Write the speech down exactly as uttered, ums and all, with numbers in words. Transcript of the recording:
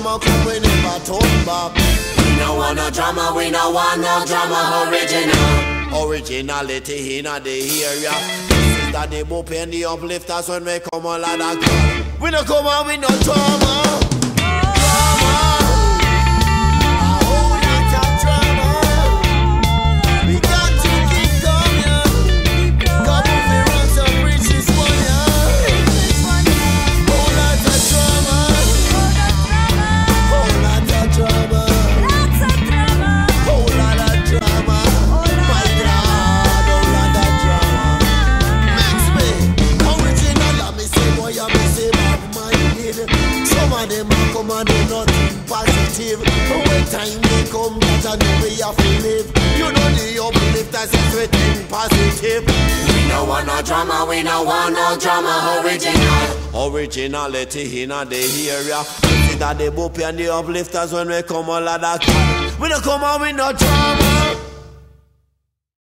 drama come, we never turn back. We no want no drama, we no want no drama. Original. Originality in the area. This is that the boop and the uplifters when we come on like that. We no come on with no drama. Come and do nothing positive. When time may come, that I know we have to live. You know the uplifters is everything positive. We no want no drama, we no want no drama. Original. Originality in the area. This is that the boop and the uplifters when we come all of that. We don't come out with no drama.